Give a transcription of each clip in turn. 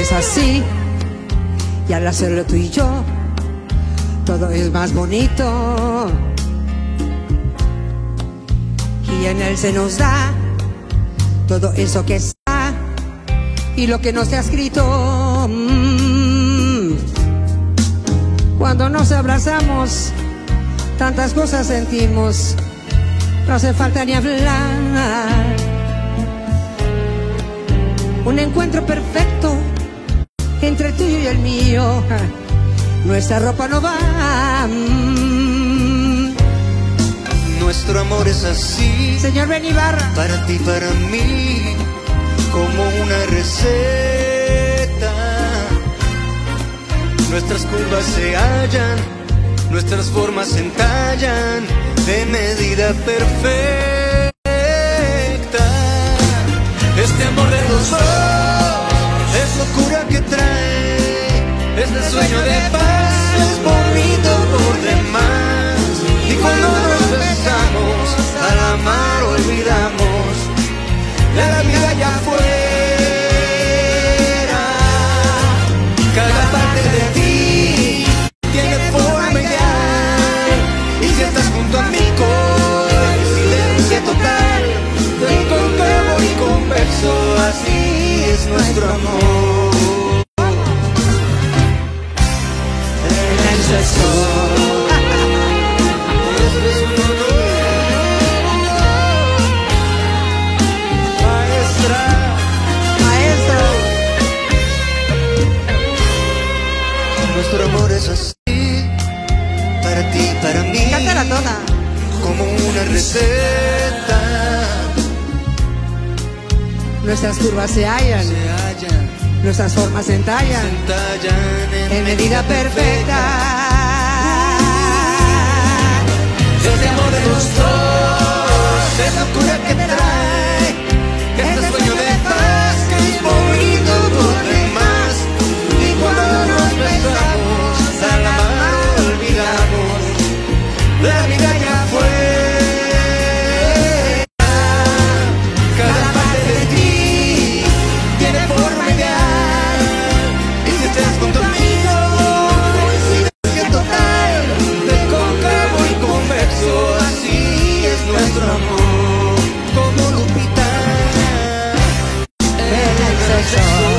es así, y al hacerlo tú y yo, todo es más bonito. Y en él se nos da todo eso que está y lo que no se ha escrito. Cuando nos abrazamos, tantas cosas sentimos, no hace falta ni hablar. Un encuentro perfecto entre el tuyo y el mío. Nuestra ropa no va. Nuestro amor es así, Señor Ben Ibarra, para ti, para mí, como una receta. Nuestras curvas se hallan, nuestras formas se entallan de medida perfecta. Este amor de los dos es locura que trae, es el sueño de paz, es bonito por demás. Y cuando nos besamos, al amar olvidamos de la vida allá afuera. Cada parte de ti tiene forma ideal, y si estás junto a mí, coincidencia total, de cóncavo y convexo, así es nuestro amor. En el sexo. Nuestro amor es así, para ti, para mí, cántala toda, como una receta. nuestras curvas se hallan, nuestras formas se entallan en medida perfecta. Este amor de los dos es locura que trae, este sueño de paz que es bonito por demás. Y cuando nos besamos, al amar olvidamos la vida allá afuera. Cada parte de ti tiene forma ideal, y si estás junto a mí, coincidencia total, de cóncavo y convexo, así es nuestro amor, como Lupita en el sexo.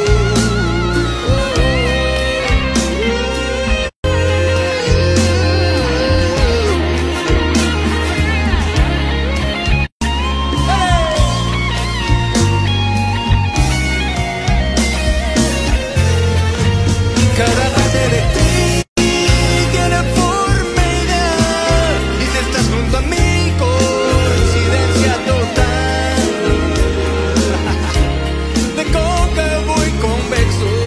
Cada parte de ti tiene forma ideal, y si estás junto a mí, coincidencia total, de cóncavo y convexo.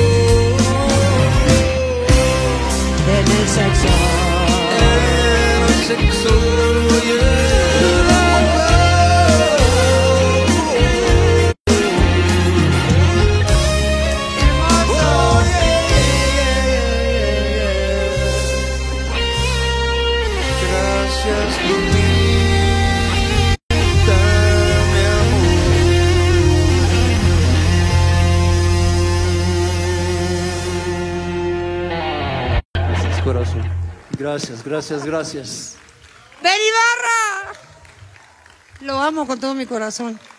En el sexo, El sexo, gracias, Lupita, mi amor. Gracias, corazón. Gracias, gracias, gracias. Ben Ibarra, lo amo con todo mi corazón.